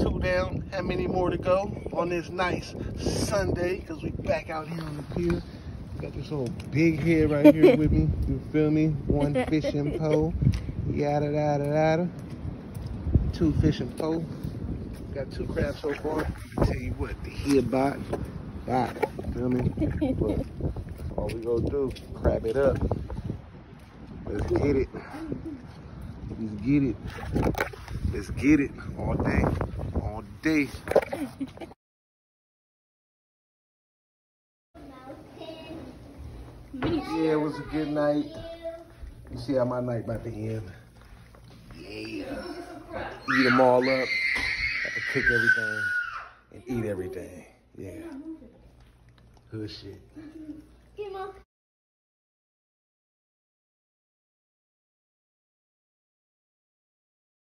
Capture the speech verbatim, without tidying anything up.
two down. How many more to go on this nice Sunday? Because we back out here on the pier. Got this old big head right here with me. You feel me? One fishing pole. Yada, yada, yada. Two fishing pole. Got two crabs so far. I'll tell you what, the head bite. Bite. You feel me? Look, all we gonna do, crab it up. Let's get it. Let's get it. Let's get it all day. All day. Yeah, it was a good night. You see how my night about to end. Yeah. About to eat them all up. About to cook everything and eat everything. Yeah. Good shit.